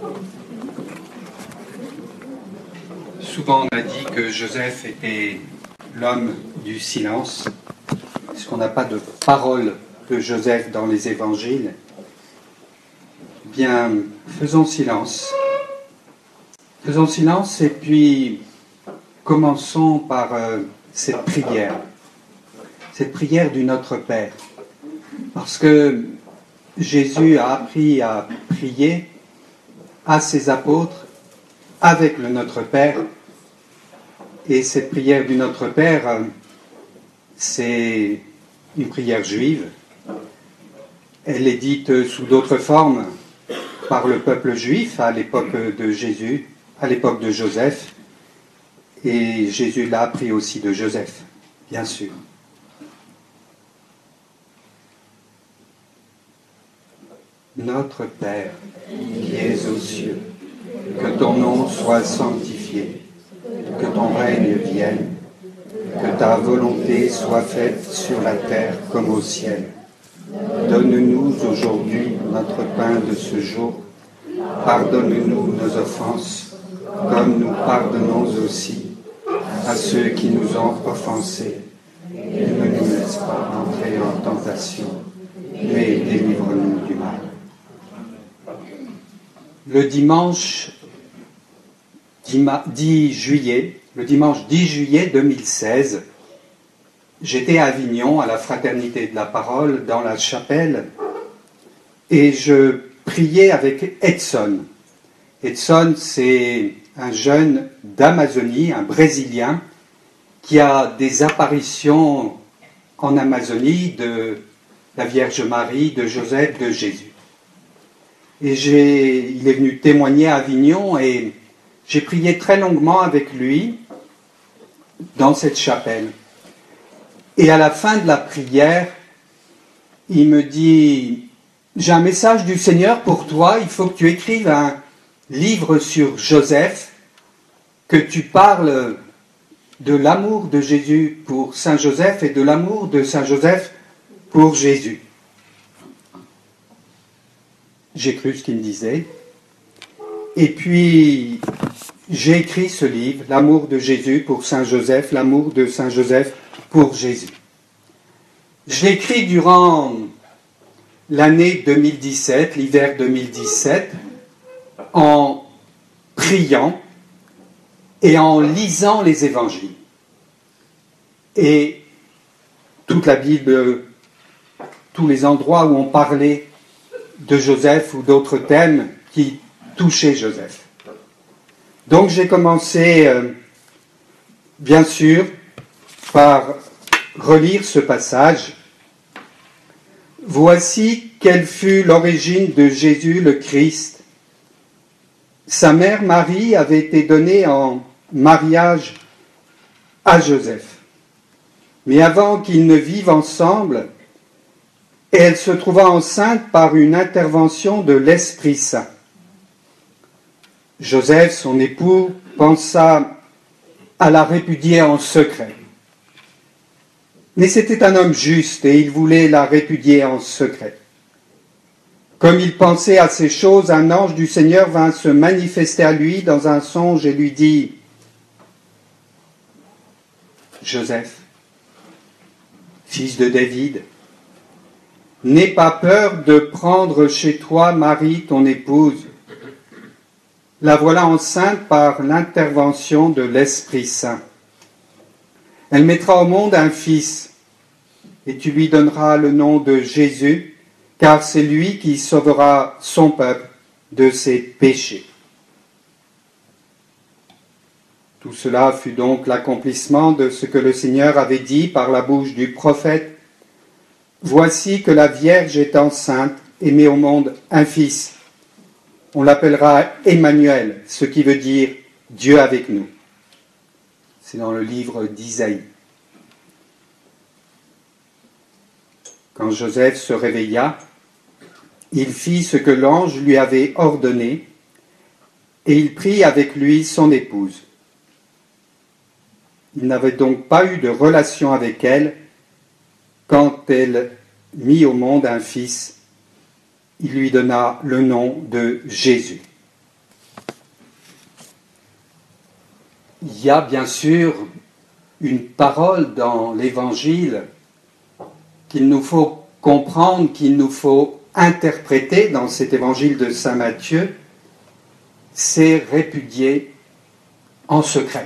Souvent on a dit que Joseph était l'homme du silence, parce qu'on n'a pas de parole de Joseph dans les évangiles. Bien, faisons silence. Faisons silence et puis commençons par cette prière du Notre Père. Parce que Jésus a appris à prier à ses apôtres avec le Notre Père. Et cette prière du Notre Père, c'est une prière juive. Elle est dite sous d'autres formes par le peuple juif à l'époque de Jésus, à l'époque de Joseph. Et Jésus l'a appris aussi de Joseph, bien sûr. Notre Père, qui es aux cieux, que ton nom soit sanctifié, que ton règne vienne, que ta volonté soit faite sur la terre comme au ciel. Donne-nous aujourd'hui notre pain de ce jour. Pardonne-nous nos offenses, comme nous pardonnons aussi à ceux qui nous ont offensés. Et ne nous laisse pas entrer en tentation, mais délivre-nous du mal. Le dimanche 10 juillet 2016, j'étais à Avignon, à la Fraternité de la Parole, dans la chapelle, et je priais avec Edson. Edson, c'est un jeune d'Amazonie, un Brésilien, qui a des apparitions en Amazonie de la Vierge Marie, de Joseph, de Jésus. Et il est venu témoigner à Avignon et j'ai prié très longuement avec lui dans cette chapelle. Et à la fin de la prière, il me dit « J'ai un message du Seigneur pour toi, il faut que tu écrives un livre sur Joseph, que tu parles de l'amour de Jésus pour Saint Joseph et de l'amour de Saint Joseph pour Jésus. » J'ai cru ce qu'il me disait. Et puis, j'ai écrit ce livre, L'amour de Jésus pour Saint Joseph, l'amour de Saint Joseph pour Jésus. Je l'ai écrit durant l'année 2017, l'hiver 2017, en priant et en lisant les évangiles. Et toute la Bible, tous les endroits où on parlait de Joseph ou d'autres thèmes qui touchaient Joseph. Donc j'ai commencé, bien sûr, par relire ce passage. « Voici quelle fut l'origine de Jésus le Christ. Sa mère Marie avait été donnée en mariage à Joseph. Mais avant qu'ils ne vivent ensemble, elle se trouva enceinte par une intervention de l'Esprit Saint. Joseph, son époux, pensa à la répudier en secret. Mais c'était un homme juste et il voulait la répudier en secret. Comme il pensait à ces choses, un ange du Seigneur vint se manifester à lui dans un songe et lui dit « Joseph, fils de David, n'aie pas peur de prendre chez toi Marie, ton épouse. La voilà enceinte par l'intervention de l'Esprit Saint. Elle mettra au monde un fils, et tu lui donneras le nom de Jésus, car c'est lui qui sauvera son peuple de ses péchés. » Tout cela fut donc l'accomplissement de ce que le Seigneur avait dit par la bouche du prophète. « Voici que la Vierge est enceinte et met au monde un fils. On l'appellera Emmanuel, ce qui veut dire Dieu avec nous. » C'est dans le livre d'Isaïe. Quand Joseph se réveilla, il fit ce que l'ange lui avait ordonné et il prit avec lui son épouse. Il n'avait donc pas eu de relation avec elle quand elle mit au monde un fils. Il lui donna le nom de Jésus. il y a bien sûr une parole dans l'Évangile qu'il nous faut comprendre, qu'il nous faut interpréter dans cet Évangile de Saint Matthieu, c'est répudier en secret.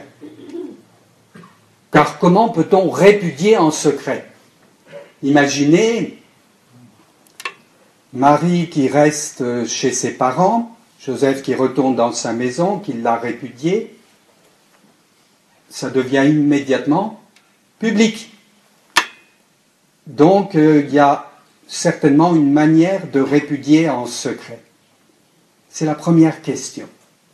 Car comment peut-on répudier en secret? Imaginez Marie qui reste chez ses parents, Joseph qui retourne dans sa maison, qui l'a répudié, ça devient immédiatement public. Donc il y a certainement une manière de répudier en secret. C'est la première question.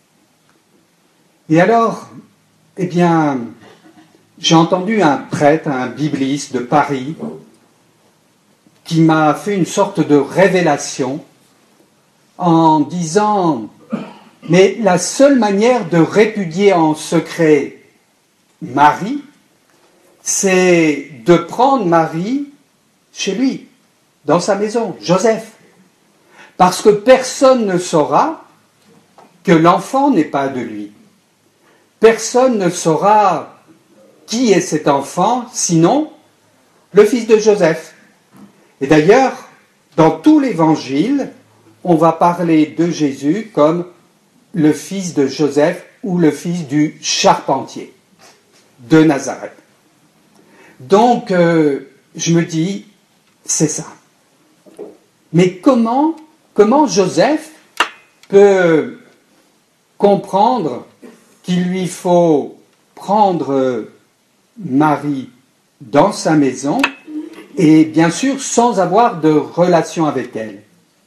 Et alors, eh bien, j'ai entendu un prêtre, un bibliste de Paris, qui m'a fait une sorte de révélation en disant « Mais la seule manière de répudier en secret Marie, c'est de prendre Marie chez lui, dans sa maison, Joseph. Parce que personne ne saura que l'enfant n'est pas de lui. Personne ne saura qui est cet enfant, sinon le fils de Joseph. » Et d'ailleurs, dans tout l'Évangile, on va parler de Jésus comme le fils de Joseph ou le fils du charpentier de Nazareth. Donc, je me dis, c'est ça. Mais comment Joseph peut comprendre qu'il lui faut prendre Marie dans sa maison et bien sûr sans avoir de relation avec elle?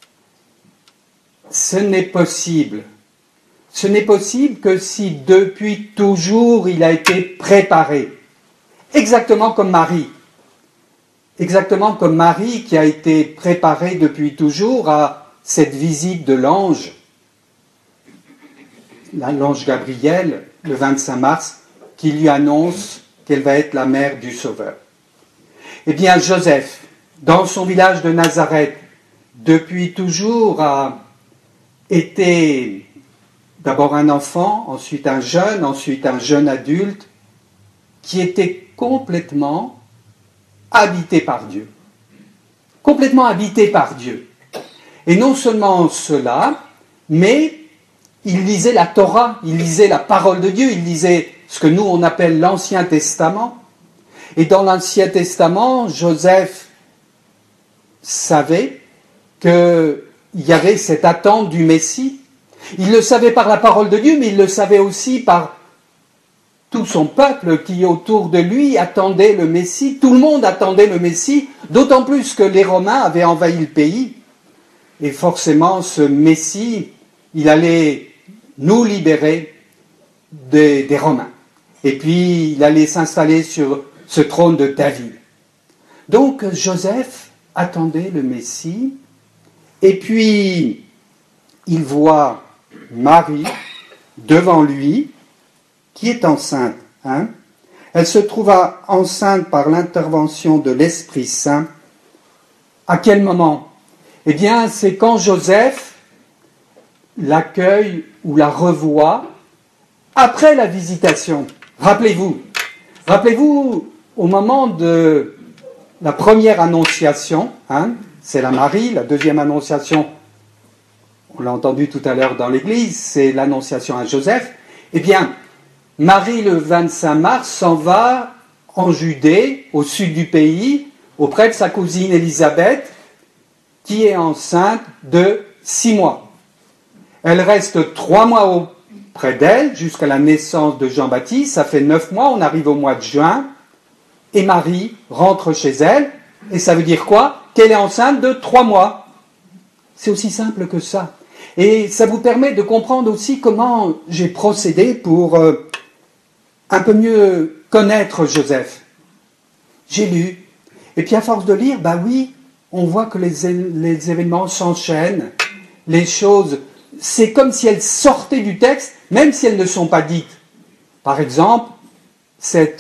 Ce n'est possible. Ce n'est possible que si depuis toujours il a été préparé. Exactement comme Marie. Exactement comme Marie qui a été préparée depuis toujours à cette visite de l'ange. L'ange Gabriel, le 25 mars, qui lui annonce qu'elle va être la mère du Sauveur. Eh bien, Joseph, dans son village de Nazareth, depuis toujours a été d'abord un enfant, ensuite un jeune adulte, qui était complètement habité par Dieu. Complètement habité par Dieu. Et non seulement cela, mais il lisait la Torah, il lisait la parole de Dieu, il lisait ce que nous on appelle l'Ancien Testament. Et dans l'Ancien Testament, Joseph savait qu'il y avait cette attente du Messie. Il le savait par la parole de Dieu, mais il le savait aussi par tout son peuple qui autour de lui attendait le Messie. Tout le monde attendait le Messie, d'autant plus que les Romains avaient envahi le pays. Et forcément, ce Messie, il allait nous libérer des Romains. Et puis, il allait s'installer sur ce trône de David. Donc, Joseph attendait le Messie, et puis, il voit Marie devant lui, qui est enceinte. Elle se trouva enceinte par l'intervention de l'Esprit Saint. À quel moment? Eh bien, c'est quand Joseph l'accueille ou la revoit après la visitation. Rappelez-vous au moment de la première annonciation, c'est la Marie, la deuxième annonciation, on l'a entendu tout à l'heure dans l'église, c'est l'annonciation à Joseph. Eh bien, Marie, le 25 mars, s'en va en Judée, au sud du pays, auprès de sa cousine Élisabeth, qui est enceinte de 6 mois. Elle reste 3 mois auprès d'elle, jusqu'à la naissance de Jean-Baptiste. Ça fait 9 mois, on arrive au mois de juin, et Marie rentre chez elle, et ça veut dire quoi? Qu'elle est enceinte de 3 mois. C'est aussi simple que ça. Et ça vous permet de comprendre aussi comment j'ai procédé pour un peu mieux connaître Joseph. J'ai lu, et puis à force de lire, oui, on voit que les événements s'enchaînent, les choses, c'est comme si elles sortaient du texte, même si elles ne sont pas dites. Par exemple, cette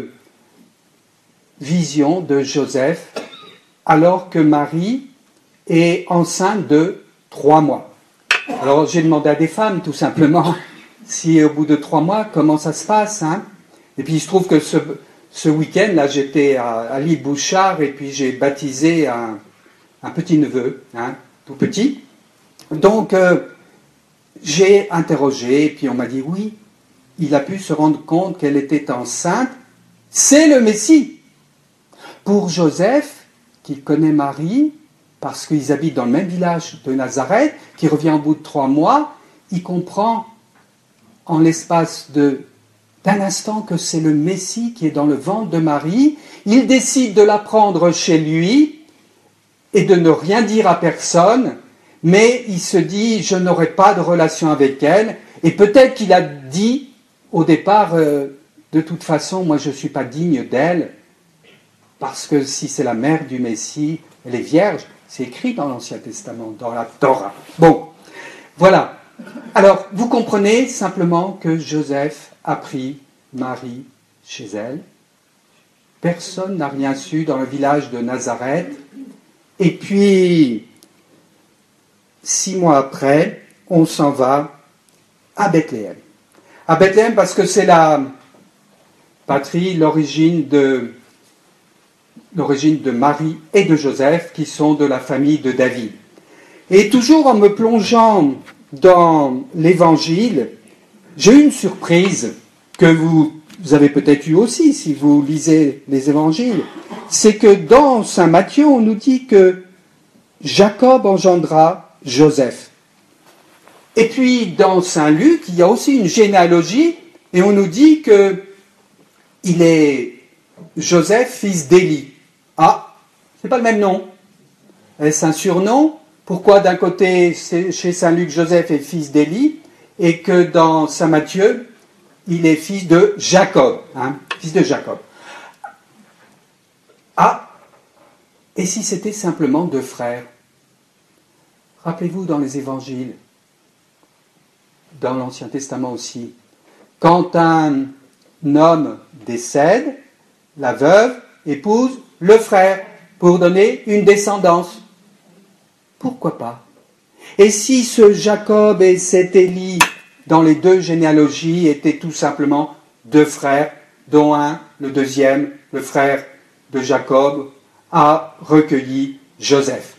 vision de Joseph, alors que Marie est enceinte de 3 mois. Alors j'ai demandé à des femmes, tout simplement, si au bout de 3 mois, comment ça se passe, hein. Et puis il se trouve que ce week-end, là, j'étais à l'île Bouchard et puis j'ai baptisé un petit-neveu, hein, tout petit. Donc, j'ai interrogé et puis on m'a dit oui, il a pu se rendre compte qu'elle était enceinte. C'est le Messie. Pour Joseph, qui connaît Marie, parce qu'ils habitent dans le même village de Nazareth, qui revient au bout de 3 mois, il comprend en l'espace d'un instant que c'est le Messie qui est dans le ventre de Marie. Il décide de la prendre chez lui et de ne rien dire à personne, mais il se dit, je n'aurai pas de relation avec elle. Et peut-être qu'il a dit au départ, de toute façon, moi je ne suis pas digne d'elle, parce que si c'est la mère du Messie, elle est vierge. C'est écrit dans l'Ancien Testament, dans la Torah. Bon, voilà. Alors, vous comprenez simplement que Joseph a pris Marie chez elle. Personne n'a rien su dans le village de Nazareth. Et puis, 6 mois après, on s'en va à Bethléem. À Bethléem parce que c'est la patrie, l'origine de Marie et de Joseph, qui sont de la famille de David. Et toujours en me plongeant dans l'Évangile, j'ai eu une surprise que vous avez peut-être eu aussi si vous lisez les Évangiles. C'est que dans Saint Matthieu, on nous dit que Jacob engendra Joseph. Et puis dans Saint Luc, il y a aussi une généalogie et on nous dit que il est Joseph, fils d'Élie. Ah, c'est pas le même nom. Est-ce un surnom? Pourquoi d'un côté, chez Saint Luc, Joseph est fils d'Élie, et que dans Saint Matthieu, il est fils de Jacob, hein, fils de Jacob. Ah, et si c'était simplement 2 frères? Rappelez-vous dans les évangiles, dans l'Ancien Testament aussi, quand un homme décède, la veuve épouse le frère pour donner une descendance. Pourquoi pas? Et si ce Jacob et cet Élie, dans les 2 généalogies, étaient tout simplement 2 frères, dont un, le deuxième, le frère de Jacob, a recueilli Joseph.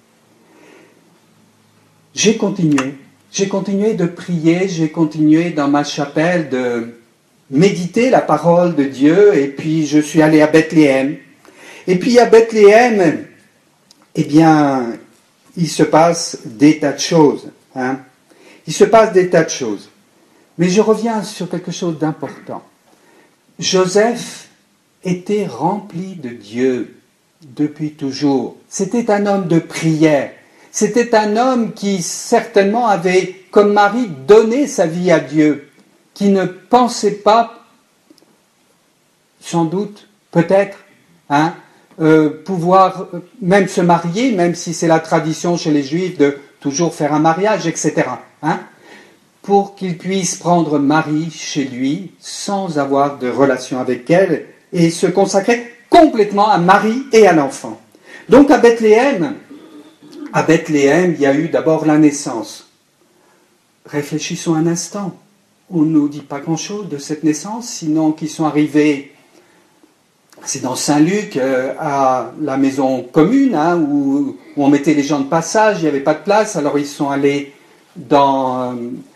J'ai continué de prier, j'ai continué dans ma chapelle de méditer la parole de Dieu, et puis je suis allé à Bethléem. Et puis à Bethléem, eh bien, il se passe des tas de choses. Hein. Il se passe des tas de choses. Mais je reviens sur quelque chose d'important. Joseph était rempli de Dieu depuis toujours. C'était un homme de prière. C'était un homme qui certainement avait, comme Marie, donné sa vie à Dieu, qui ne pensait pas, sans doute, peut-être, hein, pouvoir même se marier, même si c'est la tradition chez les Juifs de toujours faire un mariage, etc. Hein, pour qu'il puisse prendre Marie chez lui sans avoir de relation avec elle et se consacrer complètement à Marie et à l'enfant. Donc à Bethléem, il y a eu d'abord la naissance. Réfléchissons un instant. On ne nous dit pas grand-chose de cette naissance, sinon qu'ils sont arrivés. C'est dans Saint-Luc, à la maison commune, hein, où on mettait les gens de passage, il n'y avait pas de place, alors ils sont allés dans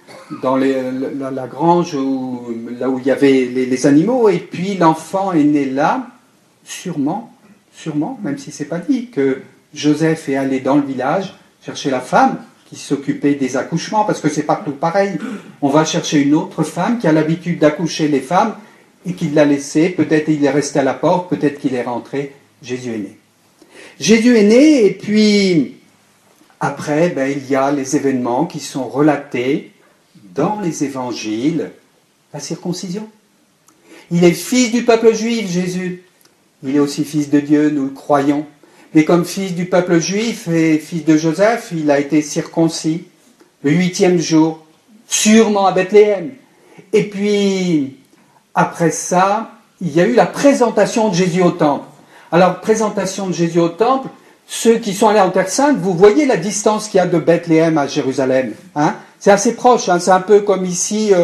la grange, là où il y avait les animaux, et puis l'enfant est né là, sûrement, même si c'est pas dit, que Joseph est allé dans le village chercher la femme qui s'occupait des accouchements, parce que c'est partout pareil. On va chercher une autre femme qui a l'habitude d'accoucher les femmes, et qu'il l'a laissé, peut-être il est resté à la porte, peut-être qu'il est rentré, Jésus est né. Jésus est né, et puis après, il y a les événements qui sont relatés dans les évangiles, la circoncision. Il est fils du peuple juif, Jésus. Il est aussi fils de Dieu, nous le croyons. Mais comme fils du peuple juif et fils de Joseph, il a été circoncis le 8e jour, sûrement à Bethléem. Et puis, après ça, il y a eu la présentation de Jésus au temple. Alors, présentation de Jésus au temple, ceux qui sont allés en Terre Sainte, vous voyez la distance qu'il y a de Bethléem à Jérusalem. Hein, c'est assez proche, hein, c'est un peu comme ici,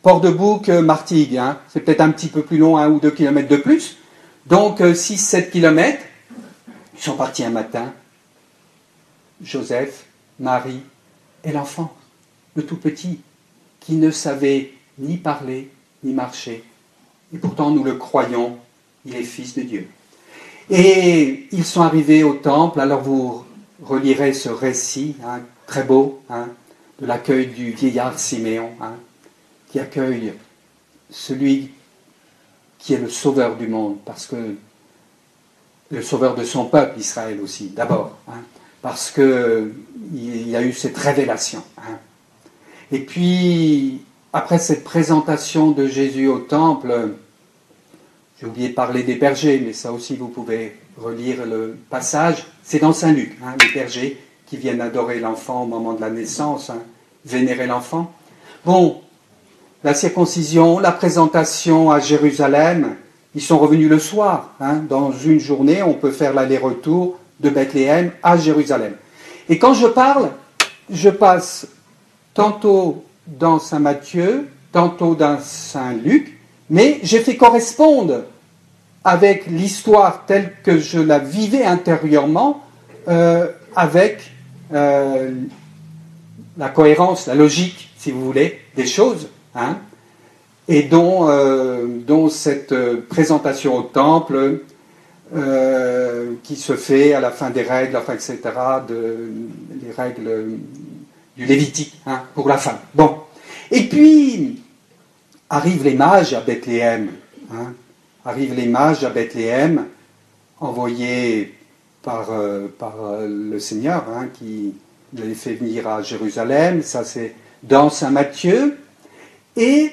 Port-de-Bouc, Martigues, hein, c'est peut-être un petit peu plus long, 1 ou 2 kilomètres de plus. Donc 6-7 kilomètres. Ils sont partis un matin. Joseph, Marie et l'enfant, le tout petit, qui ne savait ni parler, ni marcher. Et pourtant, nous le croyons, il est fils de Dieu. Et ils sont arrivés au temple, alors vous relirez ce récit, hein, très beau, hein, de l'accueil du vieillard Siméon, hein, qui accueille celui qui est le sauveur du monde, parce que le sauveur de son peuple, Israël aussi, d'abord, hein, parce qu'il y a eu cette révélation. Hein. Et puis, après cette présentation de Jésus au temple, j'ai oublié de parler des bergers, mais ça aussi vous pouvez relire le passage, c'est dans Saint Luc, hein, les bergers qui viennent adorer l'enfant au moment de la naissance, hein, vénérer l'enfant. Bon, la circoncision, la présentation à Jérusalem, ils sont revenus le soir. Hein, dans une journée, on peut faire l'aller-retour de Bethléem à Jérusalem. Et quand je parle, je passe tantôt dans Saint Matthieu, tantôt dans Saint Luc, mais j'ai fait correspondre avec l'histoire telle que je la vivais intérieurement, avec la cohérence, la logique, si vous voulez, des choses, hein, et dont cette présentation au temple qui se fait à la fin des règles, enfin, etc., les règles du Lévitique, hein, pour la fin. Bon. Et puis, arrivent les mages à Bethléem. Hein, arrivent les mages à Bethléem, envoyés par le Seigneur, hein, qui les fait venir à Jérusalem. Ça, c'est dans Saint Matthieu. Et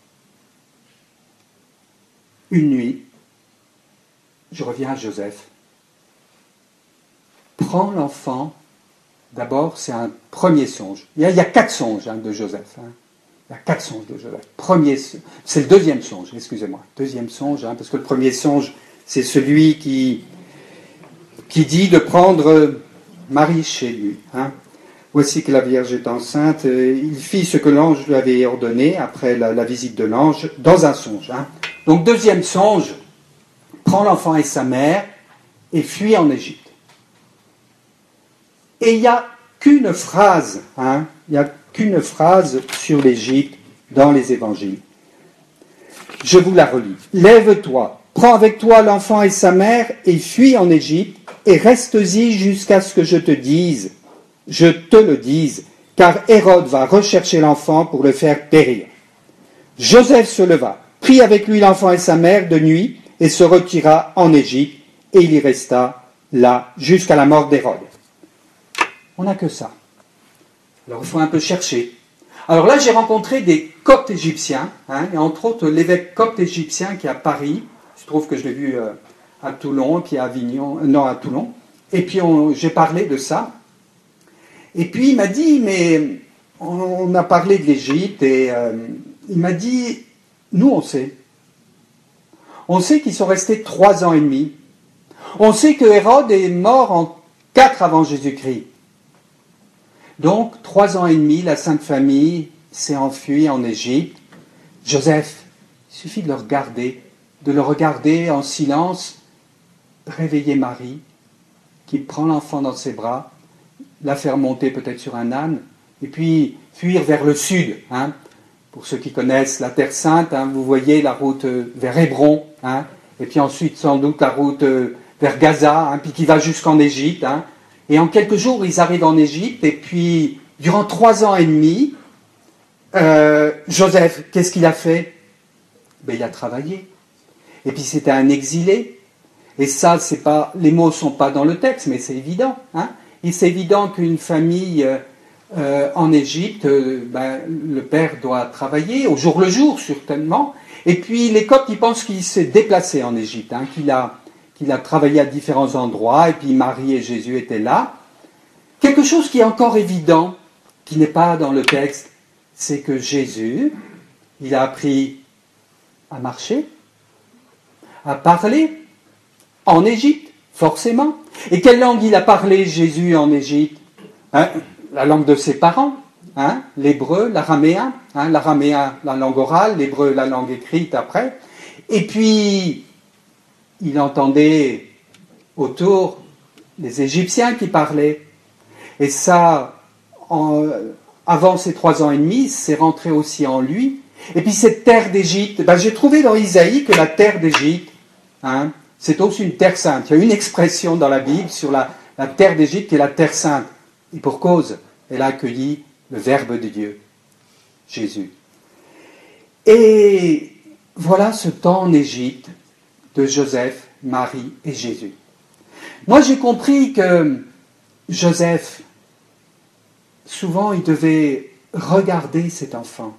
une nuit, je reviens à Joseph. Prends l'enfant. D'abord, c'est un premier songe. Il y a 4 songes, hein, de Joseph. Hein. Il y a 4 songes de Joseph. C'est le deuxième songe, excusez-moi. Deuxième songe, hein, parce que le premier songe, c'est celui qui dit de prendre Marie chez lui. Hein. Voici que la Vierge est enceinte. Il fit ce que l'ange lui avait ordonné après la visite de l'ange dans un songe. Hein. Donc, deuxième songe, prends l'enfant et sa mère et fuis en Égypte. Et il n'y a qu'une phrase, hein, il n'y a qu'une phrase sur l'Égypte dans les évangiles. Je vous la relis. Lève-toi, prends avec toi l'enfant et sa mère et fuis en Égypte et reste-y jusqu'à ce que je te le dise, car Hérode va rechercher l'enfant pour le faire périr. Joseph se leva, prit avec lui l'enfant et sa mère de nuit et se retira en Égypte et il y resta là jusqu'à la mort d'Hérode. On n'a que ça. Alors il faut un peu chercher. Alors là, j'ai rencontré des coptes égyptiens, hein, et entre autres l'évêque copte égyptien qui est à Paris. Je trouve que je l'ai vu à Toulon, puis à Avignon, non à Toulon. Et puis j'ai parlé de ça. Et puis il m'a dit, mais on a parlé de l'Égypte, et il m'a dit, nous on sait. On sait qu'ils sont restés 3 ans et demi. On sait que Hérode est mort en 4 avant Jésus-Christ. Donc, 3 ans et demi, la Sainte Famille s'est enfuie en Égypte. Joseph, il suffit de le regarder en silence, réveiller Marie, qui prend l'enfant dans ses bras, la faire monter peut-être sur un âne, et puis fuir vers le sud. Hein. Pour ceux qui connaissent la Terre Sainte, hein, vous voyez la route vers Hébron, hein, et puis ensuite sans doute la route vers Gaza, hein, puis qui va jusqu'en Égypte. Hein. Et en quelques jours, ils arrivent en Égypte, et puis, durant 3 ans et demi, Joseph, qu'est-ce qu'il a fait? Ben, il a travaillé. Et puis, c'était un exilé. Et ça, c'est pas, les mots ne sont pas dans le texte, mais c'est évident. Hein, et c'est évident qu'une famille en Égypte, le père doit travailler, au jour le jour, certainement. Et puis, les Coptes, ils pensent qu'il s'est déplacé en Égypte, hein, qu'il a travaillé à différents endroits, et puis Marie et Jésus étaient là. Quelque chose qui est encore évident, qui n'est pas dans le texte, c'est que Jésus, il a appris à marcher, à parler, en Égypte, forcément. Et quelle langue il a parlé, Jésus, en Égypte? Hein, la langue de ses parents. hein, l'hébreu, l'araméen, hein, l'araméen, la langue orale, l'hébreu, la langue écrite après. Et puis, il entendait autour les Égyptiens qui parlaient. Et ça, avant ses 3 ans et demi, c'est rentré aussi en lui. Et puis cette terre d'Égypte, j'ai trouvé dans Isaïe que la terre d'Égypte, hein, c'est aussi une terre sainte. Il y a une expression dans la Bible sur la terre d'Égypte qui est la terre sainte. Et pour cause, elle a accueilli le Verbe de Dieu, Jésus. Et voilà ce temps en Égypte de Joseph, Marie et Jésus. Moi, j'ai compris que Joseph, souvent, il devait regarder cet enfant.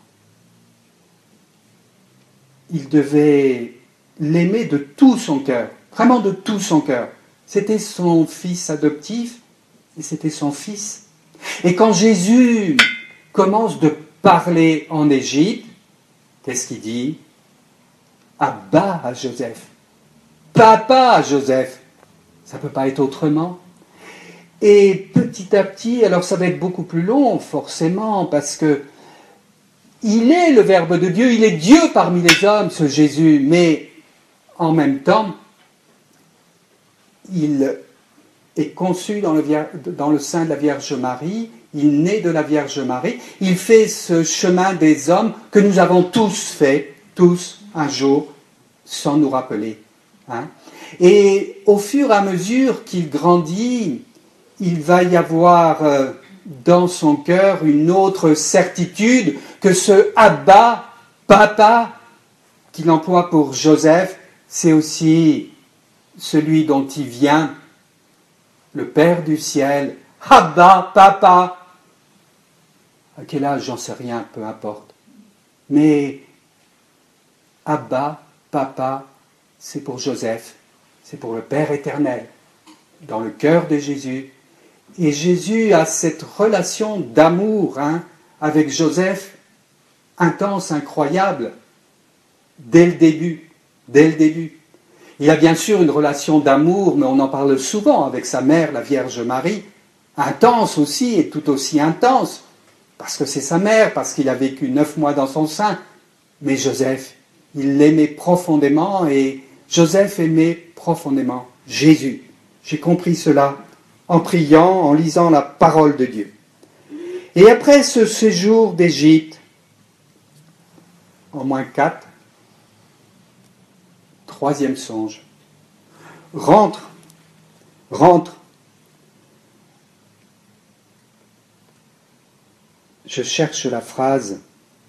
Il devait l'aimer de tout son cœur, vraiment de tout son cœur. C'était son fils adoptif et c'était son fils. Et quand Jésus commence de parler en Égypte, qu'est-ce qu'il dit? Abba à Joseph. Papa à Joseph. Ça ne peut pas être autrement. Et petit à petit, alors ça va être beaucoup plus long, forcément, parce que il est le Verbe de Dieu, il est Dieu parmi les hommes, ce Jésus, mais en même temps, il est conçu dans le sein de la Vierge Marie, il naît de la Vierge Marie, il fait ce chemin des hommes que nous avons tous fait, tous, un jour, sans nous rappeler. Hein. Et au fur et à mesure qu'il grandit, il va y avoir dans son cœur une autre certitude que ce Abba, papa, qu'il emploie pour Joseph, c'est aussi celui dont il vient, le Père du ciel. Abba, papa. À quel âge, j'en sais rien, peu importe. Mais Abba, papa, c'est pour Joseph, c'est pour le Père éternel, dans le cœur de Jésus. Et Jésus a cette relation d'amour avec Joseph, intense, incroyable, dès le début. Il a bien sûr une relation d'amour, mais on en parle souvent avec sa mère, la Vierge Marie, intense aussi, et tout aussi intense, parce que c'est sa mère, parce qu'il a vécu 9 mois dans son sein. Mais Joseph, il l'aimait profondément, et Joseph aimait profondément Jésus. J'ai compris cela en priant, en lisant la parole de Dieu. Et après ce séjour d'Égypte, au moins 4, 3e songe. Rentre. Je cherche la phrase.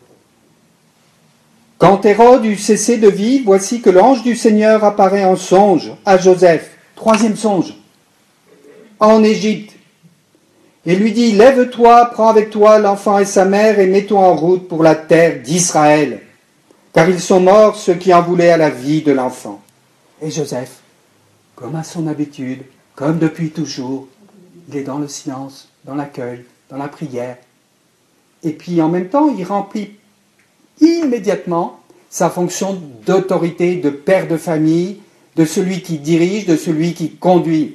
Quand Hérode eut cessé de vivre, voici que l'ange du Seigneur apparaît en songe à Joseph. 3e songe. En Égypte. Et lui dit, lève-toi, prends avec toi l'enfant et sa mère et mets-toi en route pour la terre d'Israël. Car ils sont morts ceux qui en voulaient à la vie de l'enfant. Et Joseph, comme à son habitude, comme depuis toujours, il est dans le silence, dans l'accueil, dans la prière. Et puis en même temps, il remplit immédiatement sa fonction d'autorité, de père de famille, de celui qui dirige, de celui qui conduit.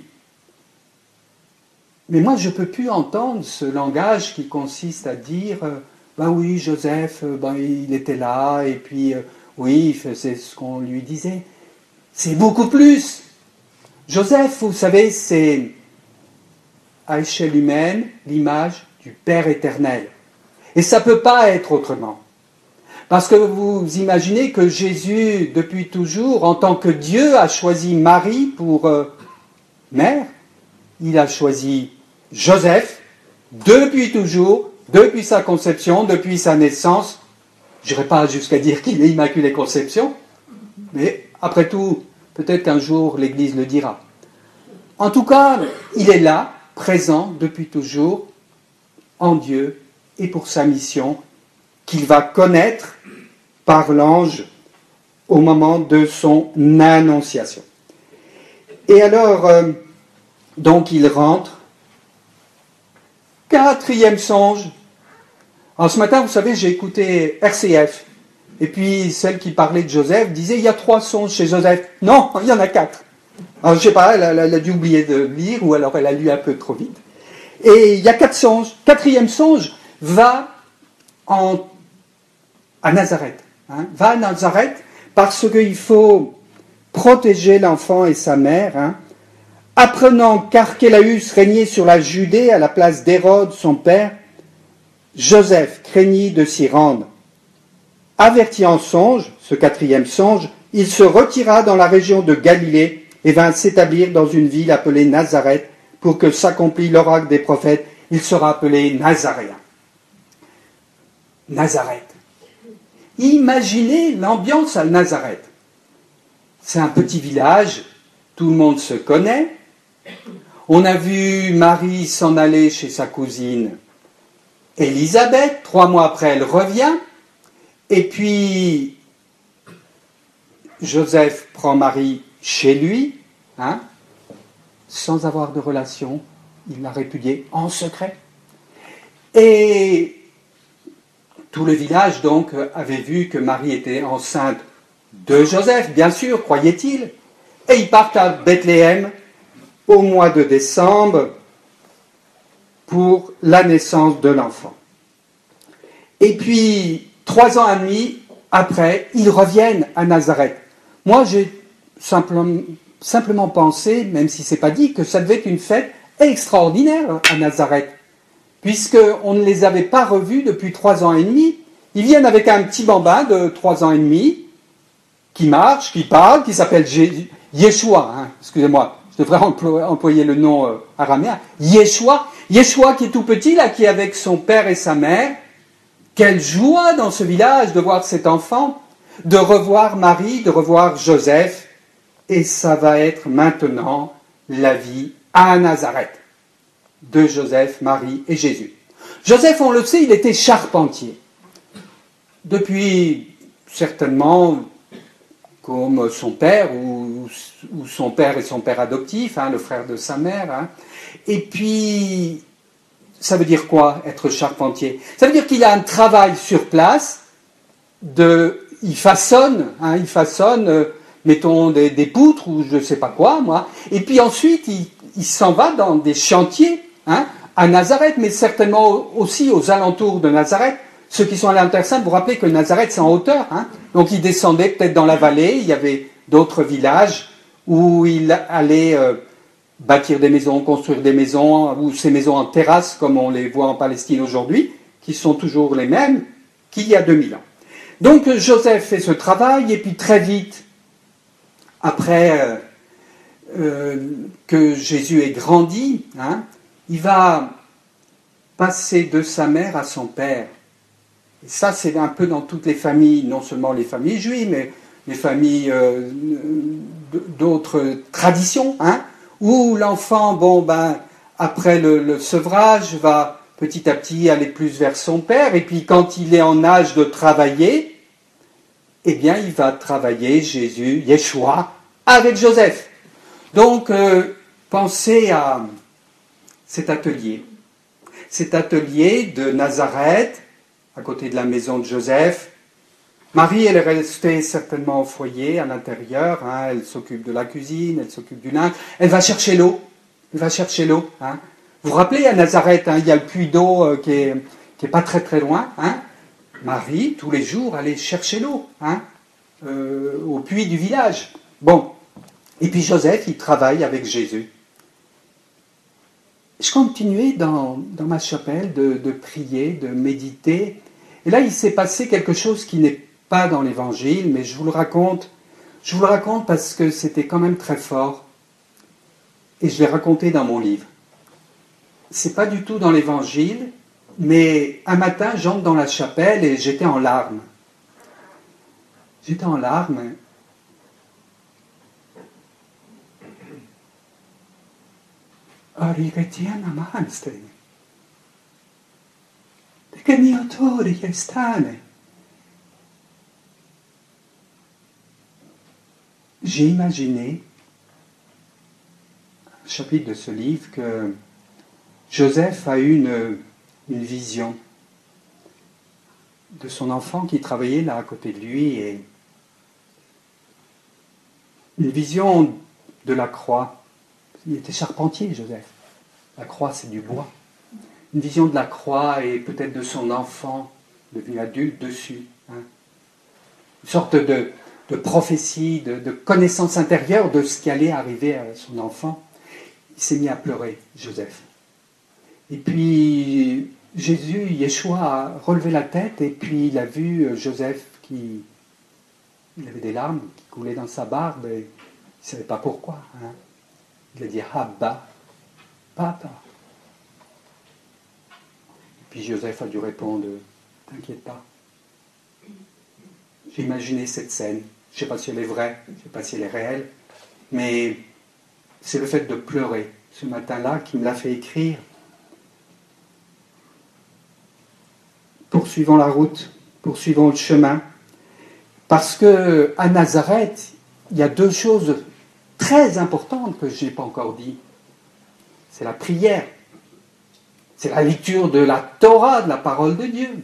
Mais moi, je ne peux plus entendre ce langage qui consiste à dire oui, Joseph, il était là, et puis oui, il faisait ce qu'on lui disait. C'est beaucoup plus. Joseph, vous savez, c'est à échelle humaine l'image du Père éternel. Et ça ne peut pas être autrement. Parce que vous imaginez que Jésus, depuis toujours, en tant que Dieu, a choisi Marie pour mère. Il a choisi Joseph, depuis toujours, depuis sa conception, depuis sa naissance. Je n'irai pas jusqu'à dire qu'il est Immaculée Conception, mais après tout, peut-être qu'un jour l'Église le dira. En tout cas, il est là, présent depuis toujours, en Dieu et pour sa mission, qu'il va connaître par l'ange au moment de son annonciation. Et alors, donc il rentre. 4e songe. Alors ce matin, vous savez, j'ai écouté RCF. Et puis celle qui parlait de Joseph disait, il y a 3 songes chez Joseph. Non, il y en a 4. Alors je sais pas, elle a dû oublier de lire, ou alors elle a lu un peu trop vite. Et il y a 4 songes. 4e songe, va à Nazareth. Va à Nazareth parce qu'il faut protéger l'enfant et sa mère. Apprenant qu'Archélaüs régnait sur la Judée à la place d'Hérode, son père, Joseph craignit de s'y rendre. Averti en songe, ce 4e songe, il se retira dans la région de Galilée et vint s'établir dans une ville appelée Nazareth pour que s'accomplît l'oracle des prophètes. Il sera appelé Nazaréen. Nazareth. Imaginez l'ambiance à Nazareth. C'est un petit village, tout le monde se connaît. On a vu Marie s'en aller chez sa cousine Élisabeth, 3 mois après elle revient, et puis Joseph prend Marie chez lui, sans avoir de relation, il l'a répudiée en secret. Et tout le village donc avait vu que Marie était enceinte de Joseph, bien sûr, croyait-il, et ils partent à Bethléem au mois de décembre pour la naissance de l'enfant. Et puis, 3 ans et demi après, ils reviennent à Nazareth. Moi, j'ai simplement pensé, même si ce n'est pas dit, que ça devait être une fête extraordinaire à Nazareth, puisqu'on ne les avait pas revus depuis 3 ans et demi. Ils viennent avec un petit bambin de 3 ans et demi, qui marche, qui parle, qui s'appelle Yeshua, excusez-moi, je devrais employer le nom araméen, Yeshua qui est tout petit, là, qui est avec son père et sa mère. Quelle joie dans ce village de voir cet enfant, de revoir Marie, de revoir Joseph, et ça va être maintenant la vie à Nazareth de Joseph, Marie et Jésus. Joseph, on le sait, il était charpentier. Depuis, certainement, comme son père, ou son père et son père adoptif, le frère de sa mère. Et puis, ça veut dire quoi, être charpentier? Ça veut dire qu'il a un travail sur place, il façonne, mettons, des poutres, ou je ne sais pas quoi, moi, et puis ensuite, il s'en va dans des chantiers, à Nazareth, mais certainement aussi aux alentours de Nazareth. Ceux qui sont allés en Terre Sainte, vous vous rappelez que Nazareth, c'est en hauteur. Donc il descendait peut-être dans la vallée, il y avait d'autres villages où il allait bâtir des maisons, construire des maisons, ou ces maisons en terrasse, comme on les voit en Palestine aujourd'hui, qui sont toujours les mêmes qu'il y a 2000 ans. Donc Joseph fait ce travail, et puis très vite, après que Jésus ait grandi, il va passer de sa mère à son père. Et ça, c'est un peu dans toutes les familles, non seulement les familles juives, mais les familles d'autres traditions, où l'enfant, après le sevrage, va petit à petit aller plus vers son père, et puis quand il est en âge de travailler, eh bien, il va travailler Jésus, Yeshua, avec Joseph. Donc, pensez à cet atelier de Nazareth, à côté de la maison de Joseph. Marie, elle est restée certainement au foyer, à l'intérieur. Elle s'occupe de la cuisine, elle s'occupe du linge. Elle va chercher l'eau. Vous vous rappelez, à Nazareth, il y a le puits d'eau qui est pas très très loin. Marie, tous les jours, allait chercher l'eau au puits du village. Bon. Et puis Joseph, il travaille avec Jésus. Je continuais dans ma chapelle de prier, de méditer. Et là, il s'est passé quelque chose qui n'est pas dans l'Évangile, mais je vous le raconte parce que c'était quand même très fort. Et je l'ai raconté dans mon livre. C'est pas du tout dans l'Évangile, mais un matin, j'entre dans la chapelle et j'étais en larmes. Arrivetiana Manstein. Che mio autore che stane. J'ai imaginé, un chapitre de ce livre, que Joseph a eu une vision de son enfant qui travaillait là à côté de lui, et une vision de la croix. Il était charpentier, Joseph. La croix, c'est du bois. une vision de la croix et peut-être de son enfant devenu adulte dessus. Hein. Une sorte de prophétie, de connaissance intérieure de ce qui allait arriver à son enfant. Il s'est mis à pleurer, Joseph. Et puis Jésus, Yeshua, a relevé la tête et puis il a vu Joseph qui il avait des larmes qui coulaient dans sa barbe et il ne savait pas pourquoi. Hein. Il a dit Abba, Papa. Puis Joseph a dû répondre t'inquiète pas. J'ai imaginé cette scène. Je ne sais pas si elle est vraie, je ne sais pas si elle est réelle, mais c'est le fait de pleurer ce matin-là qui me l'a fait écrire. Poursuivons la route, poursuivons le chemin, parce qu'à Nazareth, il y a deux choses très importantes que je n'ai pas encore dit. C'est la prière, c'est la lecture de la Torah, de la parole de Dieu.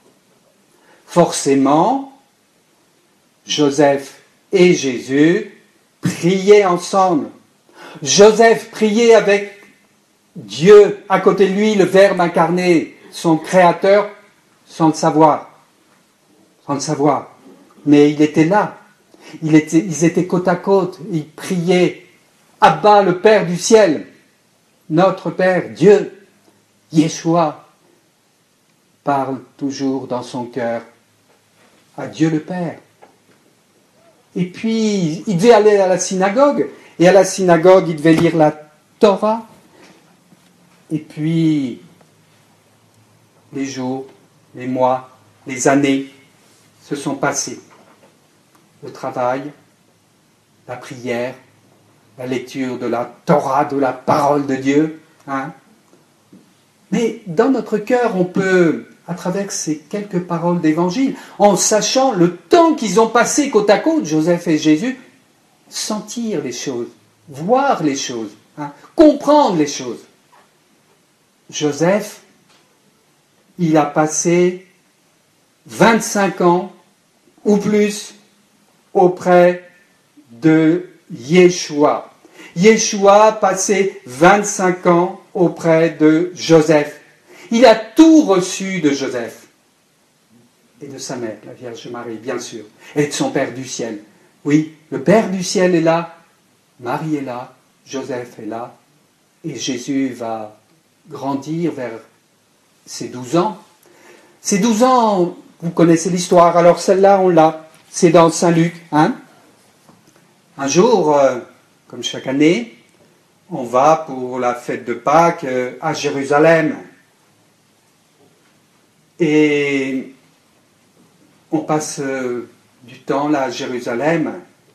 Forcément, Joseph et Jésus priaient ensemble. Joseph priait avec Dieu à côté de lui, le Verbe incarné, son Créateur, sans le savoir. Sans le savoir. Mais il était là. Ils étaient côte à côte. Ils priaient. Abba, le Père du ciel. Notre Père, Dieu. Yeshua parle toujours dans son cœur à Dieu le Père. Et puis, il devait aller à la synagogue. Et à la synagogue, il devait lire la Torah. Et puis, les jours, les mois, les années se sont passés. Le travail, la prière, la lecture de la Torah, de la parole de Dieu. Hein. Mais dans notre cœur, on peut, à travers ces quelques paroles d'évangile, en sachant le temps qu'ils ont passé côte à côte, Joseph et Jésus, sentir les choses, voir les choses, hein, comprendre les choses. Joseph, il a passé 25 ans ou plus auprès de Yeshua. Yeshua a passé 25 ans auprès de Joseph. Il a tout reçu de Joseph et de sa mère, la Vierge Marie, bien sûr, et de son Père du ciel. Oui, le Père du ciel est là, Marie est là, Joseph est là, et Jésus va grandir vers ses 12 ans. Ces 12 ans, vous connaissez l'histoire, alors celle-là, on l'a, c'est dans Saint Luc. Hein. Un jour, comme chaque année, on va pour la fête de Pâques à Jérusalem. Et on passe du temps là à Jérusalem.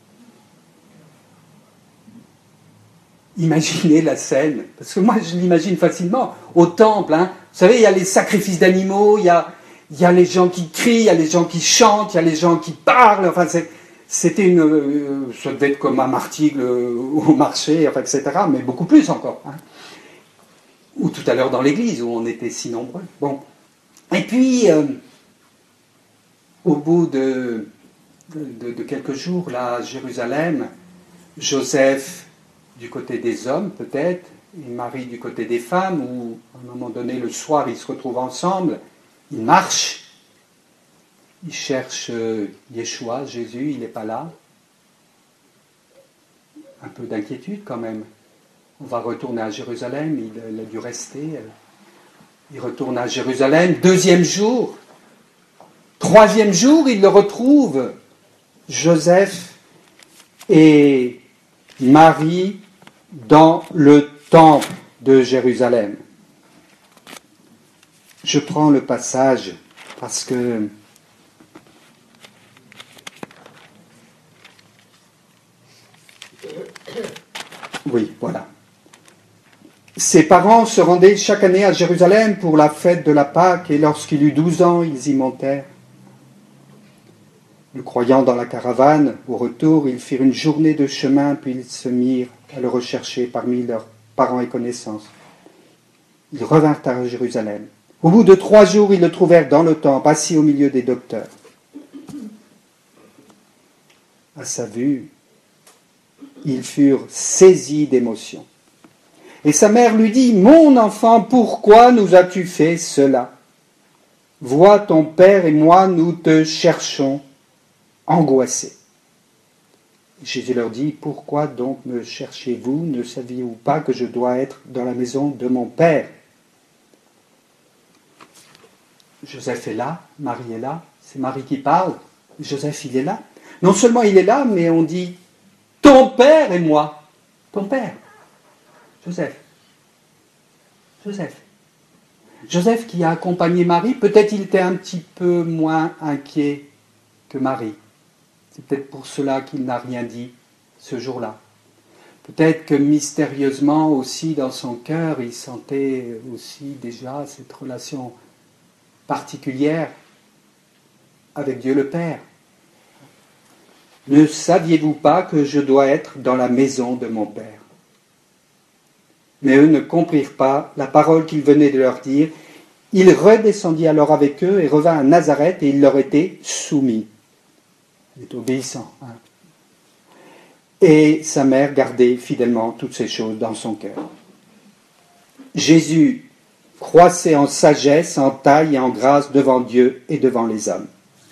Imaginez la scène, parce que moi je l'imagine facilement, au temple. Hein. Vous savez, il y a les sacrifices d'animaux, il y a les gens qui crient, il y a les gens qui chantent, il y a les gens qui parlent. Enfin, c'était ça devait être comme un martigle au marché, enfin, etc., mais beaucoup plus encore. Hein. Ou tout à l'heure dans l'église, où on était si nombreux. Bon. Et puis, au bout de quelques jours, là, à Jérusalem, Joseph, du côté des hommes peut-être, et Marie du côté des femmes, où à un moment donné, le soir, ils se retrouvent ensemble, ils marchent, ils cherchent Yeshua, Jésus, il n'est pas là. Un peu d'inquiétude quand même. On va retourner à Jérusalem, il a dû rester. Il retourne à Jérusalem, deuxième jour. Troisième jour, il le retrouve, Joseph et Marie, dans le temple de Jérusalem. Je prends le passage parce que oui, voilà. Ses parents se rendaient chaque année à Jérusalem pour la fête de la Pâque et lorsqu'il eut 12 ans, ils y montèrent. Le croyant dans la caravane, au retour, ils firent une journée de chemin, puis ils se mirent à le rechercher parmi leurs parents et connaissances. Ils revinrent à Jérusalem. Au bout de 3 jours, ils le trouvèrent dans le temple, assis au milieu des docteurs. À sa vue, ils furent saisis d'émotion. Et sa mère lui dit, « Mon enfant, pourquoi nous as-tu fait cela? Vois, ton père et moi, nous te cherchons, angoissés. » Jésus leur dit, « Pourquoi donc me cherchez-vous? Ne saviez-vous pas que je dois être dans la maison de mon père? » Joseph est là, Marie est là, c'est Marie qui parle, Joseph il est là. Non seulement il est là, mais on dit, « Ton père et moi. » Ton père, Joseph. Joseph. Joseph qui a accompagné Marie, peut-être il était un petit peu moins inquiet que Marie. C'est peut-être pour cela qu'il n'a rien dit ce jour-là. Peut-être que mystérieusement aussi dans son cœur, il sentait aussi déjà cette relation particulière avec Dieu le Père. Ne saviez-vous pas que je dois être dans la maison de mon Père? Mais eux ne comprirent pas la parole qu'il venait de leur dire. Il redescendit alors avec eux et revint à Nazareth et il leur était soumis. Il est obéissant. Hein. Et sa mère gardait fidèlement toutes ces choses dans son cœur. Jésus croissait en sagesse, en taille et en grâce devant Dieu et devant les hommes.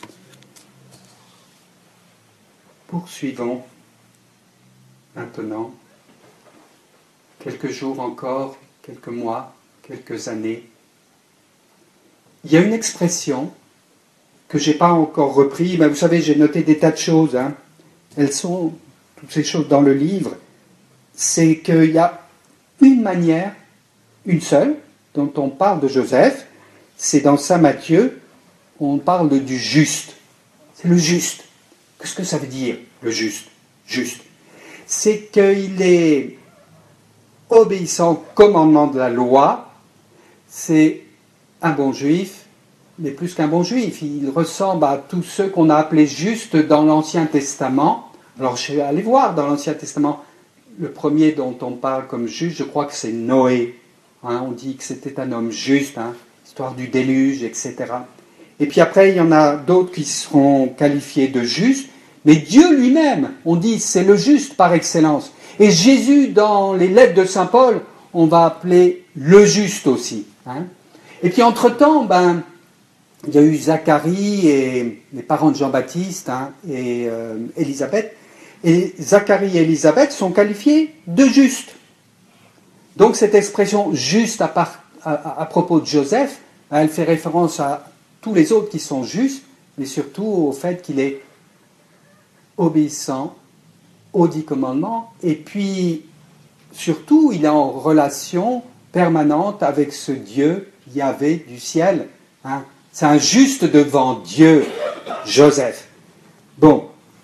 Poursuivons maintenant, quelques jours encore, quelques mois, quelques années. Il y a une expression que je n'ai pas encore repris, mais vous savez, j'ai noté des tas de choses. Hein. Elles sont, toutes ces choses dans le livre, c'est qu'il y a une manière, une seule, dont on parle de Joseph, c'est dans Saint Matthieu, on parle du juste. C'est le juste. Qu'est-ce que ça veut dire, le juste? Juste. C'est qu'il est obéissant au commandement de la loi, c'est un bon juif, mais plus qu'un bon juif. Il ressemble à tous ceux qu'on a appelés justes dans l'Ancien Testament. Alors je suis allé voir dans l'Ancien Testament, le premier dont on parle comme juste, je crois que c'est Noé. Hein, on dit que c'était un homme juste, hein, histoire du déluge, etc. Et puis après, il y en a d'autres qui seront qualifiés de justes, mais Dieu lui-même, on dit, c'est le juste par excellence. Et Jésus, dans les lettres de Saint Paul, on va appeler le juste aussi. Hein. Et puis entre-temps, il y a eu Zacharie et les parents de Jean-Baptiste hein, et Élisabeth. Et Zacharie et Élisabeth sont qualifiés de justes. Donc cette expression juste à propos de Joseph, elle fait référence à tous les autres qui sont justes, mais surtout au fait qu'il est obéissant aux 10 commandements, et puis surtout il est en relation permanente avec ce Dieu Yahvé du ciel. Hein. C'est un juste devant Dieu, Joseph. Bon,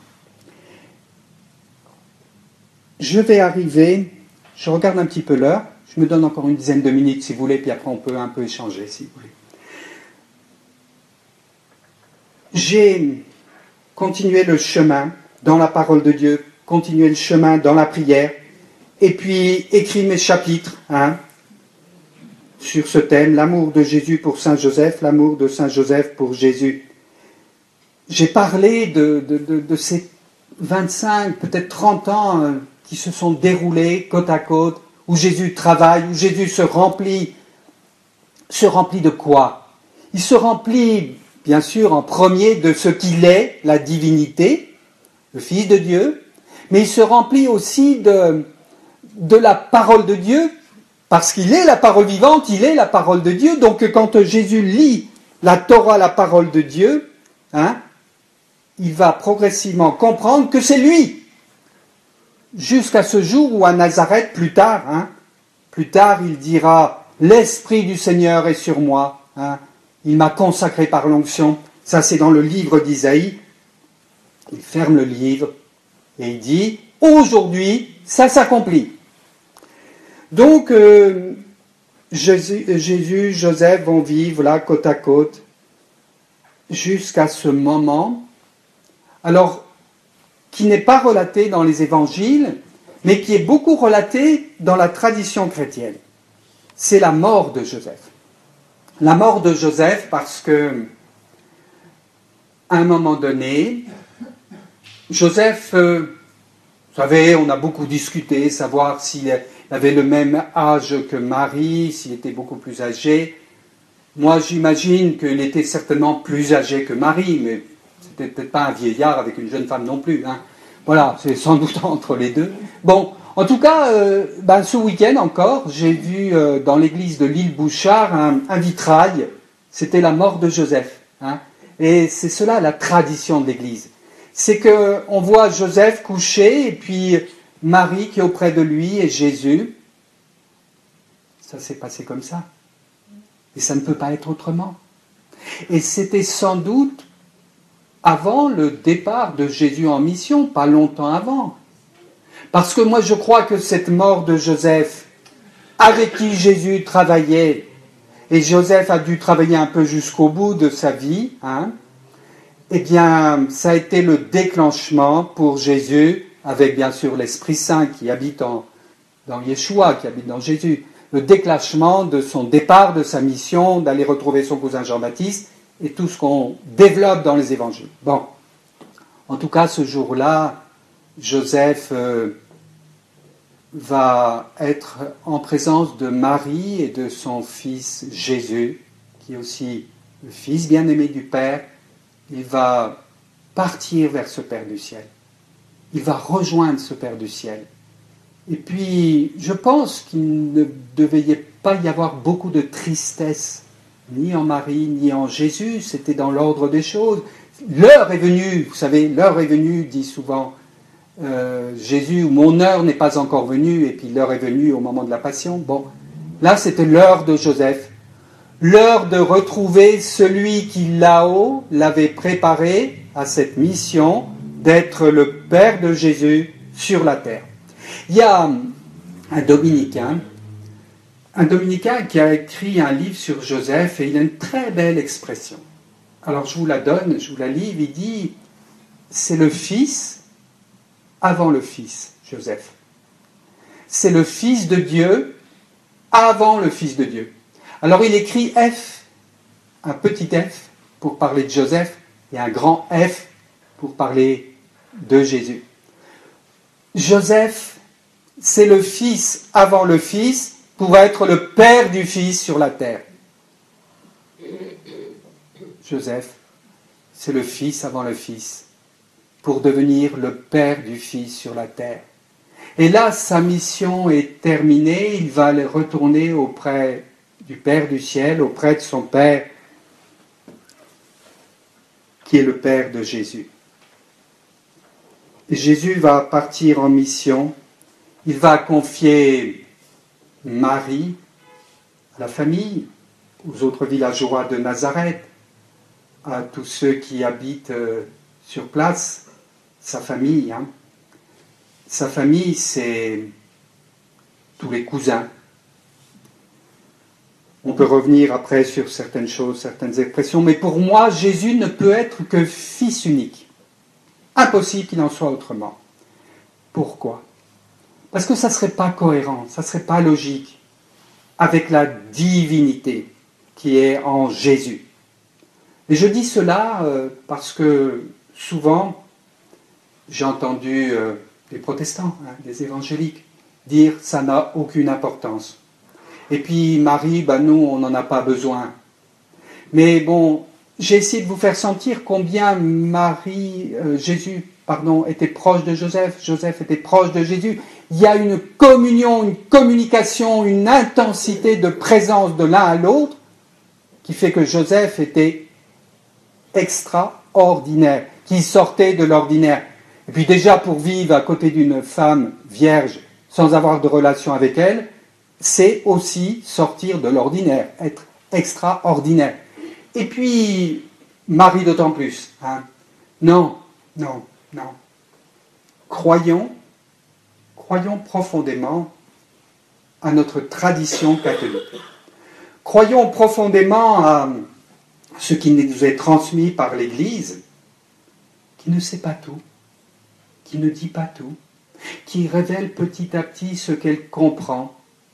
je vais arriver, je regarde un petit peu l'heure, je me donne encore une dizaine de minutes si vous voulez, puis après on peut un peu échanger si vous voulez. J'ai continué le chemin dans la parole de Dieu, continué le chemin dans la prière, et puis écrit mes chapitres hein, sur ce thème, l'amour de Jésus pour Saint Joseph, l'amour de Saint Joseph pour Jésus. J'ai parlé de ces 25, peut-être 30 ans qui se sont déroulés côte à côte, où Jésus travaille, où Jésus se remplit. Se remplit de quoi? Il se remplit, bien sûr, en premier de ce qu'il est, la divinité, le Fils de Dieu, mais il se remplit aussi de la parole de Dieu, parce qu'il est la parole vivante, il est la parole de Dieu. Donc quand Jésus lit la Torah, la parole de Dieu, hein, il va progressivement comprendre que c'est lui. Jusqu'à ce jour où à Nazareth, plus tard, il dira « L'Esprit du Seigneur est sur moi, hein, il m'a consacré par l'onction ». Ça c'est dans le livre d'Isaïe. Il ferme le livre et il dit « Aujourd'hui, ça s'accomplit ». Donc, Jésus, Joseph vont vivre là, côte à côte, jusqu'à ce moment, alors, qui n'est pas relaté dans les évangiles, mais qui est beaucoup relaté dans la tradition chrétienne. C'est la mort de Joseph. La mort de Joseph parce que, à un moment donné, Joseph, vous savez, on a beaucoup discuté, savoir s'il il avait le même âge que Marie, s'il était beaucoup plus âgé. Moi, j'imagine qu'il était certainement plus âgé que Marie, mais c'était peut-être pas un vieillard avec une jeune femme non plus. Hein. Voilà, c'est sans doute entre les deux. Bon, en tout cas, ce week-end encore, j'ai vu dans l'église de l'île Bouchard un vitrail. C'était la mort de Joseph. Hein. Et c'est cela la tradition de l'église. C'est qu'on voit Joseph couché et puis Marie qui est auprès de lui et Jésus. Ça s'est passé comme ça. Et ça ne peut pas être autrement. Et c'était sans doute avant le départ de Jésus en mission, pas longtemps avant. Parce que moi je crois que cette mort de Joseph, avec qui Jésus travaillait, et Joseph a dû travailler un peu jusqu'au bout de sa vie, hein, eh bien ça a été le déclenchement pour Jésus, avec bien sûr l'Esprit Saint qui habite dans Yeshua, qui habite dans Jésus, le déclenchement de son départ, de sa mission, d'aller retrouver son cousin Jean-Baptiste, et tout ce qu'on développe dans les évangiles. Bon, en tout cas, ce jour-là, Joseph va être en présence de Marie et de son fils Jésus, qui est aussi le fils bien-aimé du Père. Il va partir vers ce Père du ciel. Il va rejoindre ce Père du ciel. Et puis, je pense qu'il ne devait pas y avoir beaucoup de tristesse, ni en Marie, ni en Jésus. C'était dans l'ordre des choses. L'heure est venue, vous savez, l'heure est venue, dit souvent Jésus, où mon heure n'est pas encore venue, et puis l'heure est venue au moment de la passion. Bon, là, c'était l'heure de Joseph. L'heure de retrouver celui qui, là-haut, l'avait préparé à cette mission d'être le Père de Jésus sur la terre. Il y a un dominicain qui a écrit un livre sur Joseph et il a une très belle expression. Alors je vous la donne, je vous la lis, il dit « C'est le Fils avant le Fils, Joseph. C'est le Fils de Dieu avant le Fils de Dieu. » Alors il écrit F, un petit f pour parler de Joseph et un grand F pour parler de Jésus. Joseph, c'est le Fils avant le Fils pour être le Père du Fils sur la terre. Joseph, c'est le Fils avant le Fils pour devenir le Père du Fils sur la terre. Et là, sa mission est terminée, il va aller retourner auprès du Père du ciel, auprès de son Père, qui est le Père de Jésus. Et Jésus va partir en mission, il va confier Marie à la famille, aux autres villageois de Nazareth, à tous ceux qui habitent sur place, sa famille. Hein. Sa famille, c'est tous les cousins. On peut revenir après sur certaines choses, certaines expressions, mais pour moi, Jésus ne peut être que fils unique. Impossible qu'il en soit autrement. Pourquoi ? Parce que ça ne serait pas cohérent, ça ne serait pas logique avec la divinité qui est en Jésus. Et je dis cela parce que souvent, j'ai entendu des protestants, des évangéliques, dire « ça n'a aucune importance ». Et puis Marie, nous, on n'en a pas besoin. Mais bon, j'ai essayé de vous faire sentir combien Jésus était proche de Joseph, Joseph était proche de Jésus. Il y a une communion, une communication, une intensité de présence de l'un à l'autre qui fait que Joseph était extraordinaire, qui sortait de l'ordinaire. Et puis déjà pour vivre à côté d'une femme vierge sans avoir de relation avec elle, c'est aussi sortir de l'ordinaire, être extraordinaire. Et puis, Marie d'autant plus. Hein. Non. Croyons profondément à notre tradition catholique. Croyons profondément à ce qui nous est transmis par l'Église, qui ne sait pas tout, qui ne dit pas tout, qui révèle petit à petit ce qu'elle comprend.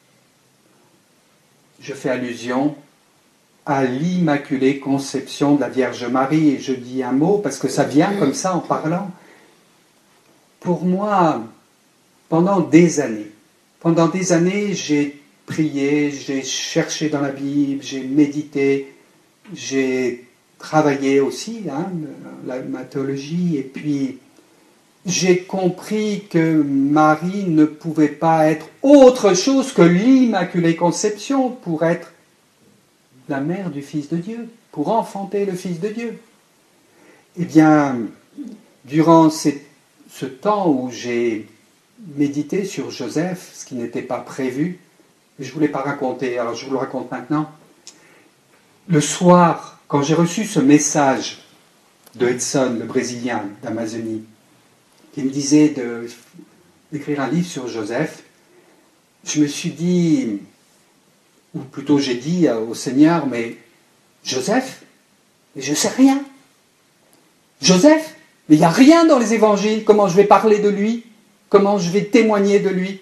Je fais allusion à l'Immaculée Conception de la Vierge Marie, et je dis un mot parce que ça vient comme ça en parlant. Pour moi, pendant des années, Pendant des années, j'ai prié, j'ai cherché dans la Bible, j'ai médité, j'ai travaillé aussi, ma théologie, et puis j'ai compris que Marie ne pouvait pas être autre chose que l'Immaculée Conception pour être la mère du Fils de Dieu, pour enfanter le Fils de Dieu. Eh bien, durant ce temps où j'ai médité sur Joseph, ce qui n'était pas prévu, je ne voulais pas raconter, alors je vous le raconte maintenant. Le soir, quand j'ai reçu ce message de Edson, le Brésilien d'Amazonie, qui me disait d'écrire un livre sur Joseph, je me suis dit, ou plutôt j'ai dit au Seigneur, mais Joseph, mais je ne sais rien. Joseph, mais il n'y a rien dans les évangiles, comment je vais parler de lui, comment je vais témoigner de lui.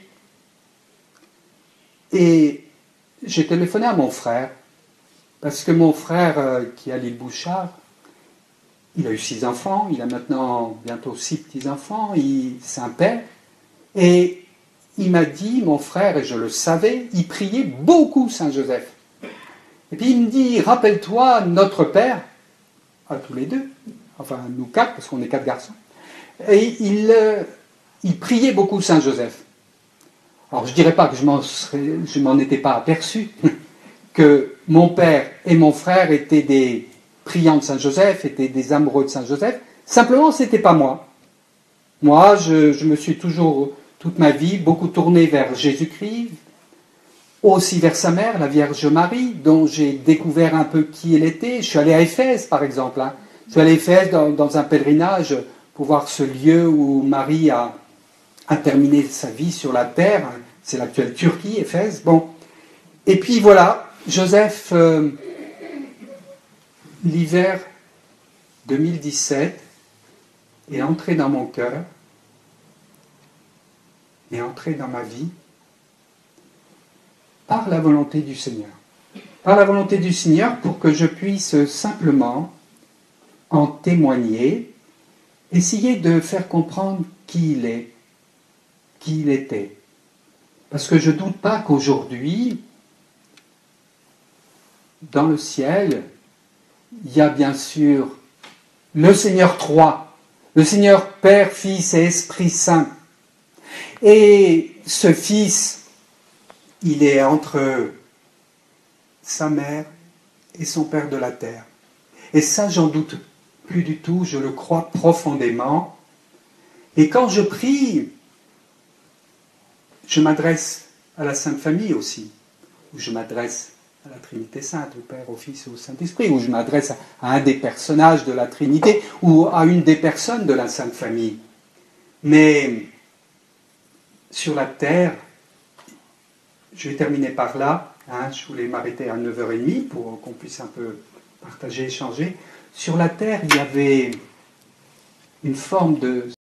Et j'ai téléphoné à mon frère, parce que mon frère, qui est à l'île Bouchard, il a eu 6 enfants, il a maintenant bientôt 6 petits-enfants, c'est un père, et il m'a dit, mon frère, et je le savais, il priait beaucoup Saint-Joseph. Et puis il me dit, rappelle-toi, notre père, à tous les deux, enfin nous 4, parce qu'on est 4 garçons, et il priait beaucoup Saint-Joseph. Alors je ne dirais pas que je m'en étais pas aperçu, que mon père et mon frère étaient des priants de Saint-Joseph, étaient des amoureux de Saint-Joseph, simplement ce n'était pas moi. Moi, je me suis toujours, toute ma vie, beaucoup tourné vers Jésus-Christ, aussi vers sa mère, la Vierge Marie, dont j'ai découvert un peu qui elle était. Je suis allé à Éphèse, par exemple. Je suis allé à Éphèse dans un pèlerinage pour voir ce lieu où Marie a terminé sa vie sur la terre. C'est l'actuelle Turquie, Éphèse. Bon. Et puis voilà, Joseph, l'hiver 2017, est entré dans mon cœur, est entré dans ma vie, par la volonté du Seigneur. Par la volonté du Seigneur pour que je puisse simplement en témoigner, essayer de faire comprendre qui il est, qui il était. Parce que je ne doute pas qu'aujourd'hui, dans le ciel, il y a bien sûr le Seigneur trois, le Seigneur Père, Fils et Esprit Saint. Et ce Fils, il est entre sa mère et son Père de la terre. Et ça, j'en doute plus du tout, je le crois profondément. Et quand je prie, je m'adresse à la Sainte Famille aussi, ou je m'adresse à la Trinité Sainte, au Père, au Fils et au Saint-Esprit, ou je m'adresse à un des personnages de la Trinité, ou à une des personnes de la Sainte Famille. Mais sur la terre, je vais terminer par là, je voulais m'arrêter à 9h30 pour qu'on puisse un peu partager, échanger. Sur la terre, il y avait une forme de